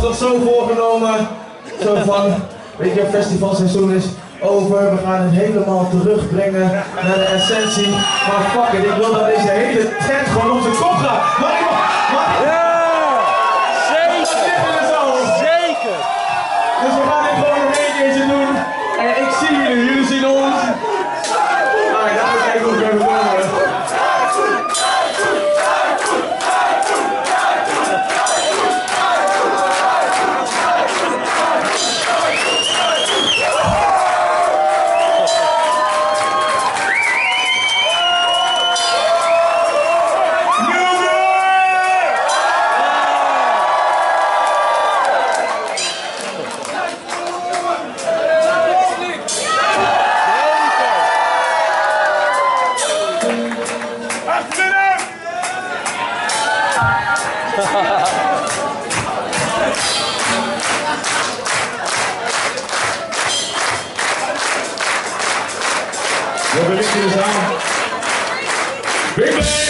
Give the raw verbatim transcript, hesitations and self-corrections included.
ons zo voorgenomen, zo van, weet je, het festivalseizoen is over, we gaan het helemaal terugbrengen naar de essentie. Maar fuck it, ik wil dat deze hele tent gewoon op zijn kop gaat. Mag ik nog? Mag ik? Ja, zeker. Zo. Zeker. Dus we gaan dit gewoon nog één keertje doen. En ik zie jullie, jullie zien ons. Ah, ik dacht kijken hoe we kunnen komen. We willen jullie samen. Big